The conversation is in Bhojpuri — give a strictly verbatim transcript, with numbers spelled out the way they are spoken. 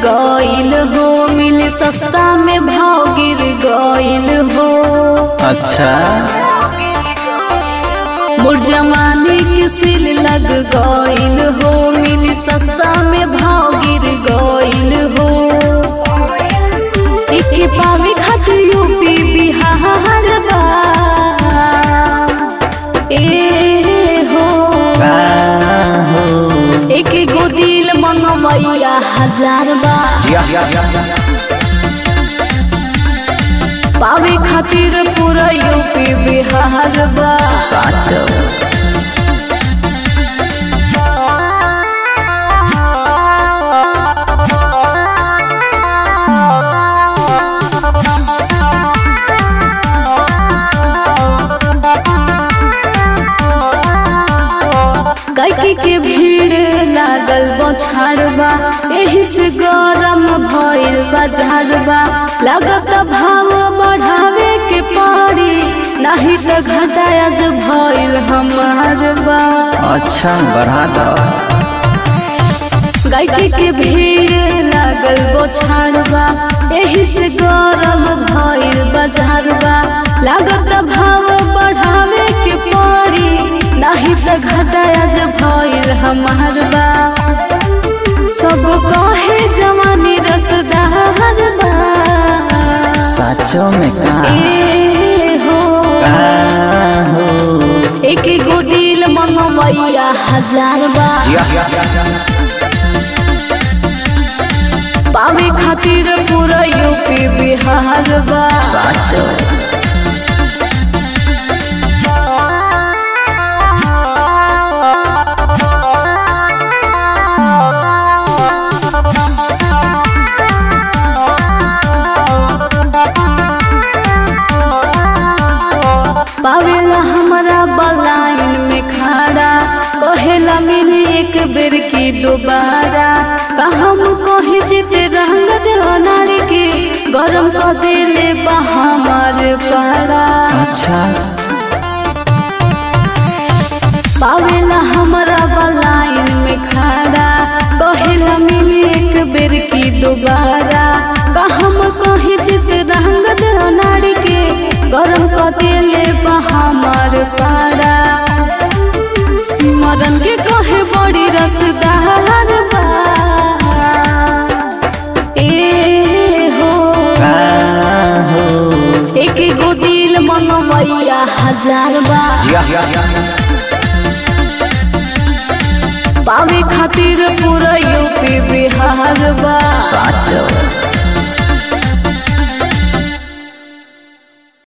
गईल हो, मिले सस्ता में भाव गिर गईल हो। अच्छा मोर जमाने के सिल लग गईल हो, मिले सस्ता में भाव गिर गईल हो। एक पावे खातिर यूपी बिहार बा ए हो, एक गो दिल मंगवैया हजार बा। पावे खातिर पूरा यूपी बिहार बा। गायकी के भीड़ लागल बछाड़बा, एही से गरम भइल बाजारबा। लागत भाव बढ़ावे के पड़ी, नहीं तो घटाया जो भइल हमार बा। अच्छा बढ़ा दो। गायकी के भीड़ लागल बछाड़बा, एही से गरम भइल बाजारबा। लागत भाव बढ़ावे के पड़ी, नहीं तो घटाया जो भइल हमार बा। सब कहे जवानी रसदार बा, सचो में का ए हो, हो। एक गो दिल मंगवैया हजार बा। पावे खातिर पूरा यूपी बिहार बा। सचो पावेला हमारा बलाइन में खड़ा, कहेला मिली एक बेर की दोबारा। कहम कही जीते रंग देवा नारी के, गरम कर देले बा हमार पारा। अच्छा पावेला हमारा बलाइन में खड़ा, कहेला मिली एक बेर की दोबारा। कहम कही जीते रंग देवा नारी के, गरम कर देले बा हमार पारा। सिमरन के कहे बड़ी रसदार बा ए हो, एक गो दिल मंगवैया हजार बा। पावे खातिर पूरा यूपी बिहार बा। सच